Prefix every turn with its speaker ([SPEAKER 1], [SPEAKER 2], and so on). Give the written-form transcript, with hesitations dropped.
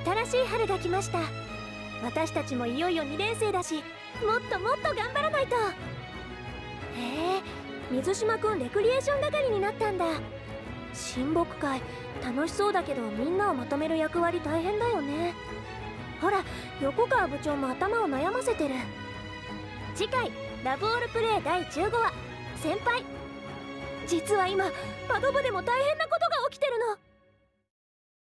[SPEAKER 1] 新しい春が来ました。私たちもいよいよ2年生だし、もっともっと頑張らないと。へえ、水島くんレクリエーション係になったんだ。親睦会楽しそうだけど、みんなをまとめる役割大変だよね。ほら、横川部長も頭を悩ませてる。次回ラブオールプレイ第15話、先輩。実は今バド部でも大変なことが起きてるの。